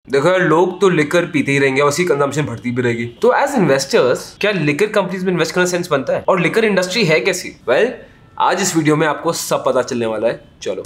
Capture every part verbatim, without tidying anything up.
देखो यार, लोग तो लिकर पीते ही रहेंगे और उसकी कंजम्पशन बढ़ती भी रहेगी। तो एज इन्वेस्टर्स क्या लिकर कंपनीज में इन्वेस्ट करना सेंस बनता है? और लिकर इंडस्ट्री है कैसी? वेल well, आज इस वीडियो में आपको सब पता चलने वाला है। चलो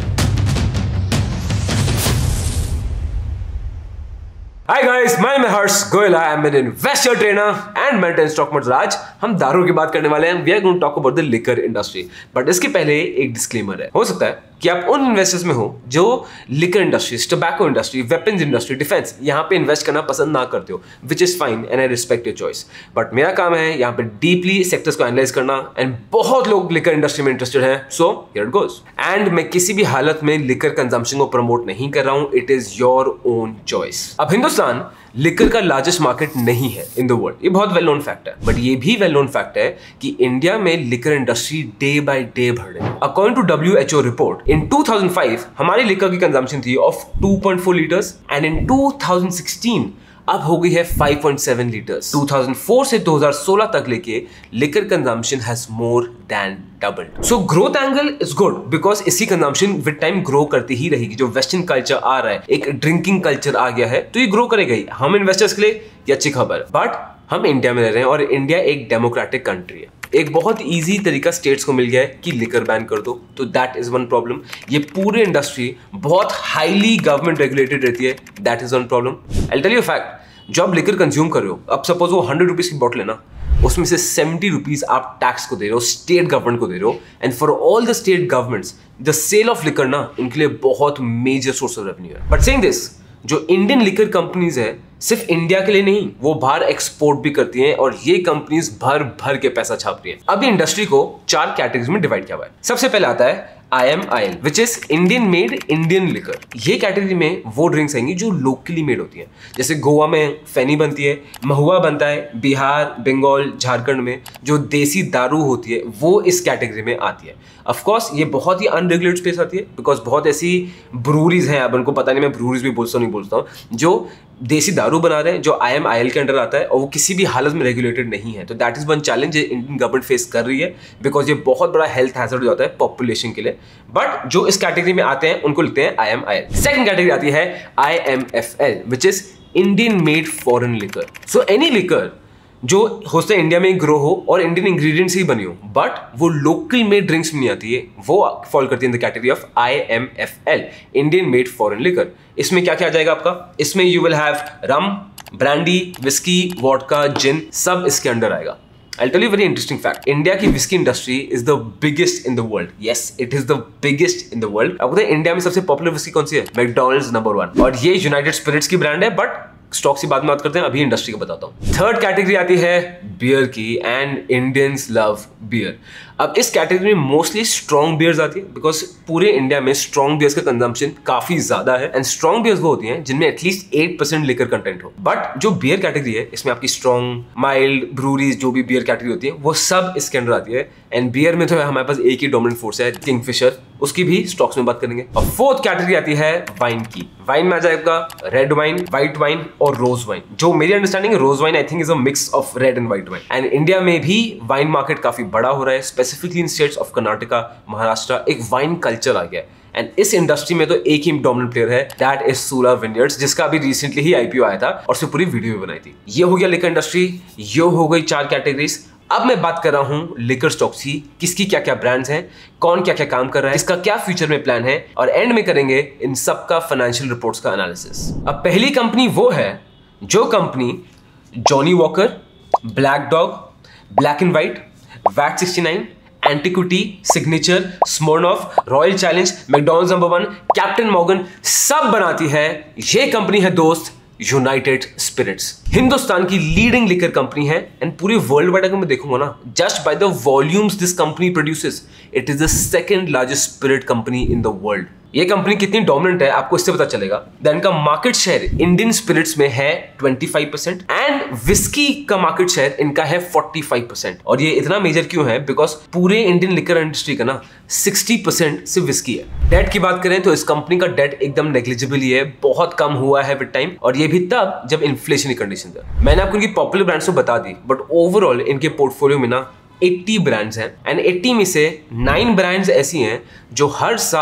Hi guys, मैं मैं Harsh Goyal, I am an investor trainer and mentor in stock market. आज हम दारू की बात करने वाले हैं। We are going to talk about the liquor industry. But इसके पहले एक डिस्क्लेमर है। हो सकता है कि आप उन इन्वेस्टर्स में हो जो liquor industry, tobacco industry, weapons industry, defence यहाँ पे इन्वेस्ट करना पसंद ना करते हो, which is fine and I respect your choice. But मेरा काम है यहाँ पे डीपली सेक्टर्स को एनालाइज करना एंड बहुत लोग लिकर इंडस्ट्री में इंटरेस्टेड हैं, so here it goes. And मैं किसी भी हालत में लिकर कंजम्पशन को प्रमोट नहीं कर रहा हूँ, it is your own choice. अब हिंदुस्तान लिकर का लार्जेस्ट मार्केट नहीं है इन द वर्ल्ड, ये बहुत वेल नोन फैक्ट है। बट ये भी वेल नोन फैक्ट है कि इंडिया में liquor industry day by day बढ़ रही है। According to W H O report, in two thousand five हमारी लिकर की कंजम्पशन थी of two point four litres and in two thousand sixteen अब हो गई है five point seven litres. Two thousand four से टू थाउजेंड सोलह तक लेके liquor consumption has more than doubled. So growth angle is good because इसकी consumption with time grow करती ही रहेगी। जो वेस्टर्न कल्चर आ रहा है, एक ड्रिंकिंग कल्चर आ गया है, तो ये ग्रो करेगा ही। हम इन्वेस्टर्स के लिए ये अच्छी खबर। बट हम इंडिया में रह रहे हैं और इंडिया एक डेमोक्रेटिक कंट्री है। एक बहुत इजी तरीका स्टेट्स को मिल गया है कि लिकर बैन कर दो, तो दैट इज वन प्रॉब्लम। ये पूरी इंडस्ट्री बहुत हाईली गवर्नमेंट रेगुलेटेड रहती है, that is one problem. I tell you fact, जो आप लिकर कंज्यूम कर रहे हो, अब सपोज वो हंड्रेड रुपीज की बॉटल है ना, उसमें से सेवेंटी रुपीज आप टैक्स को दे रहे हो, स्टेट गवर्नमेंट को दे रहे हो। And for all the state governments the sale of liquor ना उनके लिए बहुत मेजर सोर्स ऑफ रेवेन्यू है। बट सेइंग दिस, जो इंडियन लिकर कंपनीज है सिर्फ इंडिया के लिए नहीं, वो बाहर एक्सपोर्ट भी करती हैं और ये कंपनीज भर भर के पैसा छाप रही हैं। अब इंडस्ट्री को चार कैटेगरीज में डिवाइड किया हुआ है। सबसे पहले आता है I M I L, which is Indian made Indian liquor. ये कैटेगरी में वो ड्रिंक्स आएंगी जो लोकली मेड होती हैं। जैसे गोवा में फेनी बनती है, महुआ बनता है, बिहार, बंगाल, झारखंड में जो देसी दारू होती है वो इस कैटेगरी में आती है। ऑफ कोर्स ये बहुत ही अनरेगुलेटेड स्पेस आती है बिकॉज बहुत ऐसी ब्रूरीज हैं, अब उनको पता नहीं मैं ब्रूरीज भी बोलता नहीं बोलता हूँ, जो देसी दारू बना रहे हैं, जो आई एम आई एल के अंडर आता है और वो किसी भी हालत में रेगुलेटेड नहीं है। तो that is one challenge Indian government face कर रही है बिकॉज ये बहुत बड़ा हेल्थ हैजर्ड हो जाता है पॉपुलेशन के लिए। बट जो इस कैटेगरी में आते हैं उनको लिखते हैं I M I L. Second category आती है I M F L, which is Indian made foreign liquor. So any liquor जो हो सकता है इंडिया में ग्रो हो और इंडियन इंग्रेडिएंट्स ही बनी हो, बट वो लोकल मेड ड्रिंक्स में नहीं आती है, वो फॉल करती है in the category of I M F L, Indian made foreign liquor. इसमें क्या क्या आ जाएगा आपका? इसमें you will have rum, brandy, whisky, vodka, gin, सब इसके अंडर आएगा। I'll tell you a very interesting fact. India की whisky industry is the biggest in the world. Yes, it is the biggest in the world. आपको पता है India में सबसे popular whisky कौन सी है? McDonald's number one. और ये यूनाइटेड स्पिरिट्स की ब्रांड है, बट स्टॉक की बात में बात करते हैं, अभी इंडस्ट्री को बताता हूँ। थर्ड कैटेगरी आती है बियर की एंड इंडियंस लव बियर। अब इस कैटेगरी में मोस्टली स्ट्रॉन्ग बियर्स आती है बिकॉज पूरे इंडिया में स्ट्रॉन्ग बियर्स का कंजम्पशन काफी ज्यादा है एंड स्ट्रॉन्ग बियर्स वो होती हैं जिनमें at least eight percent liquor content हो। बट जो बियर कैटेगरी है इसमें आपकी स्ट्रॉन्ग, माइल्ड, ब्रूरीज, जो भी बियर कैटेगरी होती है वो सब इसके अंदर आती है। एंड बियर में तो हमारे पास एक ही डोमिनेंट फोर्स है, किंगफिशर, उसकी भी स्टॉक्स में बात करेंगे। और फोर्थ कैटेगरी आती है वाइन की। वाइन में आ जाएगा रेड वाइन, व्हाइट वाइन और रोज वाइन। जो मेरी अंडरस्टैंडिंग है, rose wine I think is a mix of red and white wine. And India में भी वाइन मार्केट काफी बड़ा हो रहा है, specifically in states of Karnataka, Maharashtra, एक वाइन कल्चर आ गया है। एंड इस इंडस्ट्री में तो एक ही डोमिनेंट प्लेयर है, दैट इज सूला विनेयर्ड्स, जिसका अभी रिसेंटली ही आईपीओ आया था और उससे पूरी वीडियो भी बनाई थी। ये हो गया लिकर इंडस्ट्री, ये हो गई चार कैटेगरीज। अब मैं बात कर रहा हूं लिकर स्टॉक्स की, किसकी क्या क्या ब्रांड्स हैं, कौन क्या क्या काम कर रहा है, इसका क्या फ्यूचर में प्लान है, और एंड में करेंगे इन सब का फाइनेंशियल रिपोर्ट्स का एनालिसिस। अब पहली कंपनी वो है जो company Johnnie Walker, Black Dog, Black and White, VAT sixty nine, Antiquity, Signature, Smirnoff, Royal Challenge, McDonald's number one, Captain Morgan सब बनाती है। ये कंपनी है दोस्त यूनाइटेड स्पिरिट्स, हिंदुस्तान की लीडिंग लिकर कंपनी है। एंड पूरे वर्ल्ड वाइड अगर मैं देखूंगा ना, just by the volumes this company produces, it is the second largest spirit company in the world. ये कंपनी कितनी डोमिनेंट है आपको इससे पता चलेगा। देन का मार्केट शेयर इंडियन स्पिरिट्स में है twenty five percent and whisky का मार्केट शेयर इनका है फोर्टी फाइव परसेंट। और ये इतना मेजर क्यों है? बिकॉज पूरे इंडियन लिकर इंडस्ट्री का ना सिक्सटी परसेंट सिर्फ विस्की है। डेट की बात करें तो इस कंपनी का डेट एकदम नेग्लिजिबल ही है, बहुत कम हुआ है विद टाइम, और ये भी तब जब इन्फ्लेशन की कंडीशन है। मैंने आपको इनकी पॉपुलर ब्रांड्स तो बता दी, बट ओवरऑल इनके पोर्टफोलियो में ना अस्सी ब्रांड्स हैं एंड अस्सी में से नाइन ब्रांड्स ऐसी हैं जो हर साल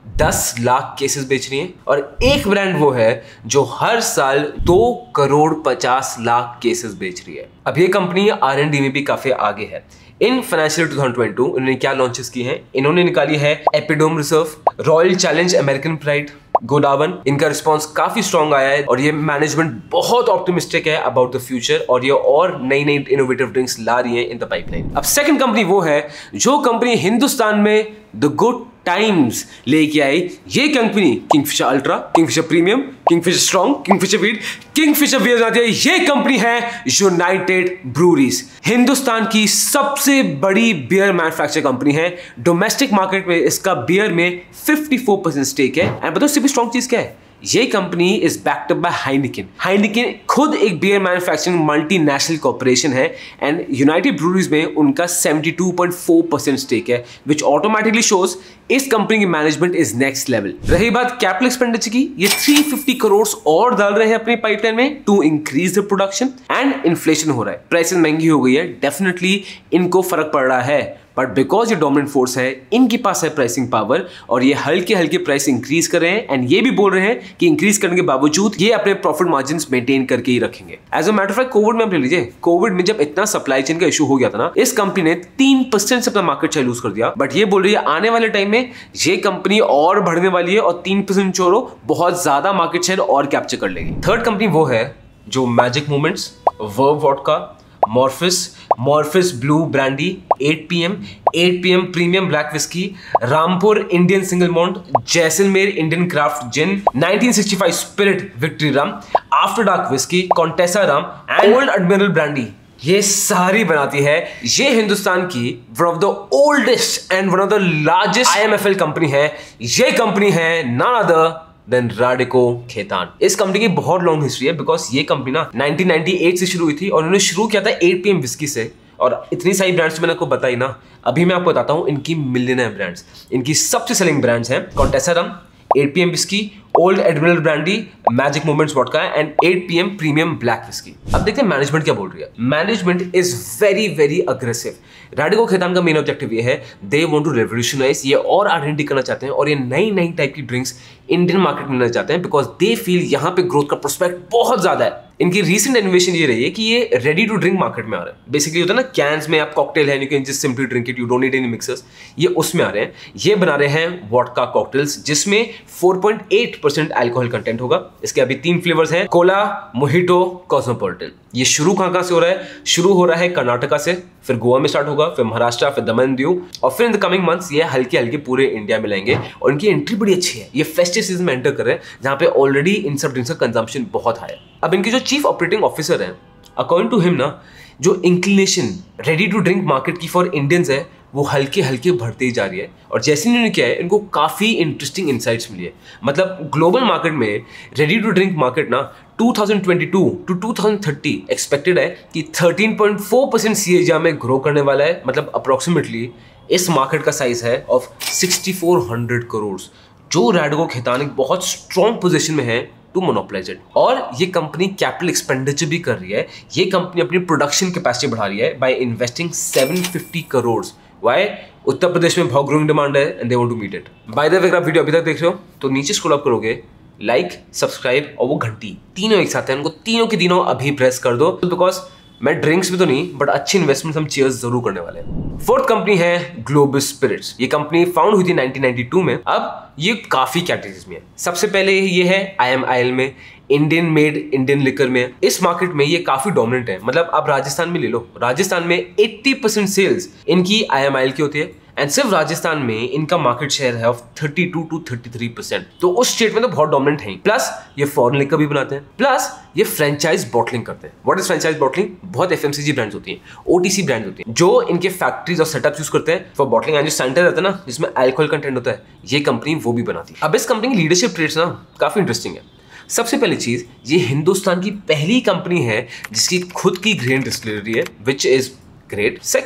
दस लाख केसेस बेच रही है, और एक ब्रांड वो है जो हर साल दो करोड़ पचास लाख केसेस बेच रही है। अब ये कंपनी आर एंड डी में भी काफी आगे है। In financial two thousand twenty two इन्होंने क्या लॉन्चेस की हैं? इन्होंने निकाली है Epitome Reserve, Royal Challenge American Pride, Godawan. इनका रिस्पांस काफी स्ट्रॉन्ग आया है और ये मैनेजमेंट बहुत ऑप्टिमिस्टिक है अबाउट द फ्यूचर, और ये और नई नई इनोवेटिव ड्रिंक्स ला रही है इन द पाइपलाइन। अब सेकंड कंपनी वो है जो कंपनी हिंदुस्तान में द गुड टाइम्स लेके आई। ये कंपनी Kingfisher Ultra, Kingfisher Premium, Kingfisher Strong, Kingfisher wheat, Kingfisher beer आती है। ये कंपनी है यूनाइटेड ब्रूरीज, हिंदुस्तान की सबसे बड़ी बियर मैन्युफैक्चर कंपनी है। डोमेस्टिक मार्केट में इसका बियर में चौवन परसेंट स्टेक है। एंड बताओ सबसे स्ट्रॉन्ग चीज क्या है? ये कंपनी is backed up by Heineken. Heineken खुद एक बियर मैन्युफैक्चरिंग मल्टीनेशनल कॉर्पोरेशन है, एंड यूनाइटेड ब्रूरीज में उनका बहत्तर पॉइंट चार परसेंट स्टेक है, विच ऑटोमेटिकली शोज इस कंपनी की मैनेजमेंट इज नेक्स्ट लेवल। रही बात कैपिटल एक्सपेंडिचर की, ये तीन सौ पचास करोड़ और डाल रहे हैं अपनी पाइपलाइन में to increase the production. And inflation हो रहा है, प्राइसेस महंगी हो गई है, डेफिनेटली इनको फर्क पड़ रहा है, बट बिकॉज ये डोमिनेंट फोर्स है, इनके पास है प्राइसिंग पावर, और ये हल्के हल्के प्राइस इंक्रीज कर रहे हैं। एंड ये भी बोल रहे हैं कि इंक्रीज करने के बावजूद ये अपने प्रॉफिट मार्जिन मेंटेन करके ही रखेंगे। As a matter of fact covid में आप ले लीजिए, कोविड में जब इतना सप्लाई चेन का इशू हो गया था ना, इस कंपनी ने तीन परसेंट से अपना मार्केट शेयर लूज कर दिया। बट ये बोल रही है आने वाले टाइम में ये कंपनी और बढ़ने वाली है और तीन परसेंट छोड़ो बहुत ज्यादा मार्केट शेयर और कैप्चर कर लेगी। थर्ड कंपनी वो है जो Magic Moments, Verve vodka, Morpheus, Morpheus Blue brandy, eight P M, eight P M premium black whisky, Rampur Indian single malt, Jaisalmer Indian craft gin, nineteen sixty five spirit victory rum, after dark whisky, Contessa rum and Old Admiral brandy, ये सारी बनाती है ये हिंदुस्तान की one of the oldest and one of the largest I M F L company है। ये company है none other then Radico Khaitan. इस कंपनी की बहुत लॉन्ग हिस्ट्री है, बिकॉज ये कंपनी ना नाइनटीन नाइंटी एट से शुरू हुई थी, और उन्होंने शुरू किया था एट पी एम विस्की से। और इतनी सारी ब्रांड्स मैंने आपको बताई ना, अभी मैं आपको बताता हूँ इनकी मिलियनेयर ब्रांड्स। इनकी सबसे सेलिंग ब्रांड्स हैं Contessa rum, eight P M whisky, Old Admiral brandy, Magic Moments vodka and eight P M premium black whisky. अब देखते हैं मैनेजमेंट क्या बोल रही है। Management is very very aggressive. Radico Khaitan का मेन ऑब्जेक्टिव ये है, दे वांट टू रेवोल्यूशनाइज, ये और आर एंड डी करना चाहते हैं, और ये नई नई टाइप की ड्रिंक्स इंडियन मार्केट में लेना चाहते हैं, बिकॉज दे फील यहाँ पे ग्रोथ का प्रोस्पेक्ट बहुत ज्यादा है। इनकी रीसेंट इनोवेशन ये रही है कि ये रेडी टू ड्रिंक मार्केट में आ रहे हैं। बेसिकली होता है ना, कैंस में आप कॉकटेल है, you can just simply drink it, you don't need any mixers, ये उसमें आ रहे हैं। ये बना रहे हैं वोडका कॉकटेल्स जिसमें four point eight percent alcohol content होगा। इसके अभी तीन फ्लेवर्स हैं, कोला, मोहिटो, कॉस्मोपॉलिटन। ये शुरू कहां कहां से हो रहा है? शुरू हो रहा है कर्नाटका से, फिर गोवा में स्टार्ट होगा, फिर महाराष्ट्र, फिर दमन दीव, और फिर इन द कमिंग मंथ्स ये हल्के हल्के पूरे इंडिया में लाएंगे। और इनकी एंट्री बड़ी अच्छी है, ये फेस्टिव सीजन में एंटर कर रहे हैं जहां पे ऑलरेडी इन सब ड्रिंक्स का कंजम्पशन बहुत हाई है। अब इनके जो चीफ ऑपरेटिंग ऑफिसर हैं, अकॉर्डिंग टू हिम ना, जो inclination ready to drink market की फॉर इंडियंस है वो हल्के हल्के बढ़ते ही जा रही है। और जैसे इन्होंने किया है, इनको काफी इंटरेस्टिंग इनसाइट्स मिली है। मतलब ग्लोबल मार्केट में रेडी टू ड्रिंक मार्केट ना two thousand twenty two to two thousand thirty expected है कि thirteen point four percent CAGR में ग्रो करने वाला है। मतलब अप्रोक्सीमेटली इस मार्केट का साइज है of sixty four hundred crore, जो राडिको खेतान एक बहुत स्ट्रॉन्ग पोजीशन में है टू मोनोपोलाइज इट। और ये कंपनी कैपिटल एक्सपेंडिचर भी कर रही है। ये कंपनी अपनी प्रोडक्शन कैपेसिटी बढ़ा रही है by investing seven fifty crore. Why? Uttar Pradesh में बहुत ग्रोइंग डिमांड है and they want to meet it. By the way, अगर आप वीडियो अभी तक देख रहे हो तो नीचे स्क्रॉल अप करोगे, लाइक, सब्सक्राइब और वो घंटी तीनों एक साथ है, उनको तीनों के तीनों अभी प्रेस कर दो, बिकॉज मैं ड्रिंक्स में तो नहीं बट अच्छी इन्वेस्टमेंट हम चीयर्स जरूर करने वाले हैं। फोर्थ कंपनी है ग्लोबस स्पिरिट्स। ये कंपनी फाउंड हुई थी नाइनटीन नाइंटी टू में। अब ये काफी कैटेगरीज में है। सबसे पहले ये है आई एम आई एल में, इंडियन मेड इंडियन लिकर में। इस मार्केट में ये काफी डोमिनेंट है। मतलब आप राजस्थान में ले लो, राजस्थान में अस्सी परसेंट सेल्स इनकी आई एम आई एल की होती है, एंड सिर्फ राजस्थान में इनका मार्केट शेयर है of thirty two to thirty three percent. तो उस स्टेट में तो बहुत डोमिनेंट है। प्लस ये फॉरेन लिकर भी बनाते हैं, प्लस ये फ्रेंचाइज बॉटलिंग करते हैं। What is franchise bottling? बहुत एफएमसीजी ब्रांड्स होती हैं, ओटीसी ब्रांड्स होती हैं, जो इनके फैक्ट्रीज और सेटअप्स यूज करते हैं फॉर बॉटलिंग। एंड जो सेंटर रहता है ना जिसमें अल्कोहल कंटेंट होता है, ये कंपनी वो भी बनाती है। अब इस कंपनी की लीडरशिप ट्रेड्स ना काफी इंटरेस्टिंग है। सबसे पहली चीज, ये हिंदुस्तान की पहली कंपनी है जिसकी खुद की ग्रेन डिस्टिलरी है, विच इज ग्रेट। सेकेंड,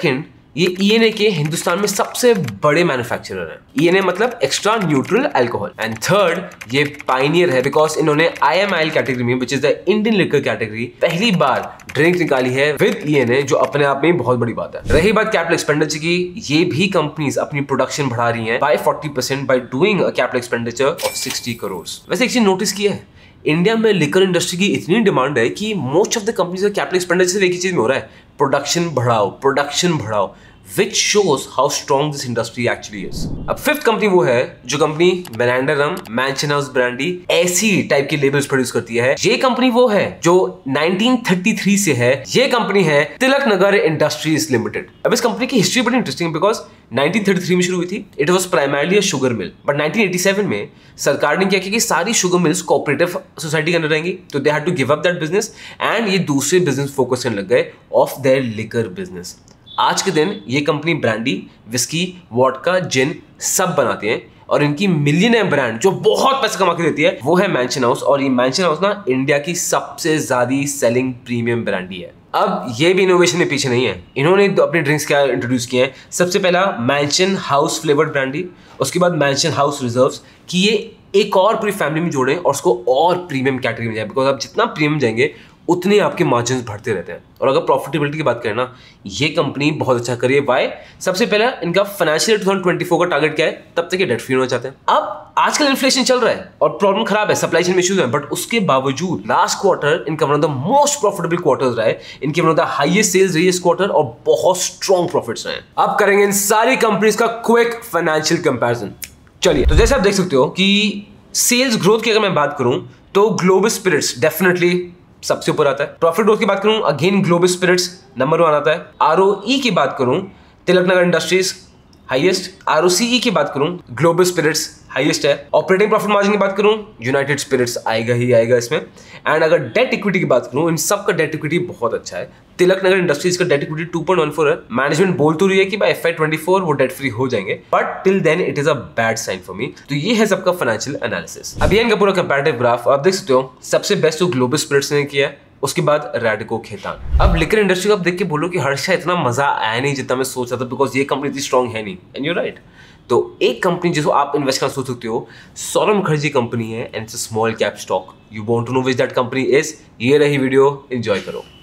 ये ई एन ए के हिंदुस्तान में सबसे बड़े मैन्युफैक्चरर हैं। ई एन ए मतलब extra neutral alcohol. And third, ये पाइनियर है बिकॉज इन्होंने I M I L category में, which is the Indian liquor category, पहली बार ड्रिंक निकाली है विद ई एन ए, जो अपने आप में बहुत बड़ी बात है। रही बात कैपिटल एक्सपेंडिचर की, ये भी कंपनीज अपनी प्रोडक्शन बढ़ा रही हैं by forty percent by doing a capital expenditure of sixty crore. वैसे एक चीज नोटिस की है, इंडिया में लिकर इंडस्ट्री की इतनी डिमांड है कि मोस्ट ऑफ द कंपनीज का कैपिटल एक्सपेंडिचर सिर्फ एक ही चीज में हो रहा है, प्रोडक्शन बढ़ाओ, प्रोडक्शन बढ़ाओ, which shows how strong this industry actually is. अब फिफ्थ कंपनी वो है जो कंपनी मेरांडा रम, मैंशन हाउस ब्रांडी, ऐसी टाइप की लेबल्स प्रोड्यूस करती है। ये कंपनी वो है जो नाइनटीन थर्टी थ्री से है। ये कंपनी है तिलक नगर इंडस्ट्रीज लिमिटेड। अब इस कंपनी की हिस्ट्री बड़ी interesting because nineteen thirty three में शुरू हुई थी। It was primarily a sugar mill, but nineteen eighty seven में सरकार ने क्या किया कि सारी शुगर मिल्स कोऑपरेटिव सोसाइटी के अंदर रहेंगी, तो they had to give up that business and ये दूसरे बिजनेस फोकस करने लग गए ऑफ देयर लिकर बिजनेस। आज के दिन ये company brandy, whisky, vodka, gin सब बनाती हैं और इनकी मिलियनर ब्रांड जो बहुत पैसे कमा के देती है वो है मैंशन हाउस। और ये मैंशन हाउस ना इंडिया की सबसे ज्यादा सेलिंग प्रीमियम ब्रांडी है। अब ये भी इनोवेशन में पीछे नहीं है, इन्होंने अपने ड्रिंक्स क्या इंट्रोड्यूस किए हैं। सबसे पहला मैंशन हाउस फ्लेवर्ड ब्रांडी, उसके बाद मैंशन हाउस रिजर्व्स, कि ये एक और पूरी फैमिली में जोड़ें और उसको और प्रीमियम कैटेगरी में जाए, बिकॉज आप जितना प्रीमियम जाएंगे उतने आपके मार्जिन बढ़ते रहते हैं। और अगर प्रॉफिटेबिलिटी की बात करें ना, ये कंपनी बहुत अच्छा करी है। वाई? सबसे पहला इनका financial two thousand twenty four का टारगेट क्या है, तब तक ये डेट फ्री होना चाहते हैं। अब आजकल इन्फ्लेशन चल रहा है और प्रॉब्लम खराब है, सप्लाई चेन में इश्यूज हैं, बट उसके बावजूद लास्ट क्वार्टर इनका one of the most profitable quarters रहा है। इनके one of the highest sales रही है इस क्वार्टर और बहुत स्ट्रॉन्ग प्रॉफिट्स रहे हैं। अब करेंगे इन सारी कंपनीज का क्विक फाइनेंशियल कंपैरिजन। चलिए, तो जैसे आप देख सकते हो कि सेल्स ग्रोथ की अगर मैं बात करूं तो ग्लोबल स्पिरिट्स डेफिनेटली सबसे ऊपर आता है। प्रॉफिट ग्रोथ की बात करूं, again Global Spirits number one आता है। आरओई की बात करूं, Tilak Nagar industries highest. ROCE की बात करूं, ग्लोबल स्पिरिट्स हाईएस्ट है। ऑपरेटिंग प्रॉफिट मार्जिन की बात करूं, यूनाइटेड स्पिरिट्स आएगा ही आएगा इसमें। एंड अगर डेट इक्विटी की बात करूं, इन सब का डेट इक्विटी बहुत अच्छा है। तिलक नगर इंडस्ट्रीज का debt equity two point one four है। मैनेजमेंट बोल तो रही है कि by F I twenty four वो डेट फ्री हो जाएंगे, but till then it is a bad sign for me. तो ये है सबका फाइनेंशियल एनालिसिस। अब ये इनका पूरा कंपैरेटिव ग्राफ आप देख सकते हो। सबसे बेस्ट तो ग्लोबल स्पिरिट्स ने किया है, उसके बाद रैडिको खेतान। अब लिकर इंडस्ट्री को आप देख के बोलो कि हर्षा इतना मजा आया नहीं जितना मैं सोच रहा था, बिकॉज ये कंपनी इतनी स्ट्रॉन्ग है नहीं। And you right. तो एक कंपनी जिसको आप इन्वेस्ट करना सोच सकते हो, सौरभ मुखर्जी कंपनी है and it's a small cap stock. You want to know which that company is? ये रही वीडियो, एंजॉय करो।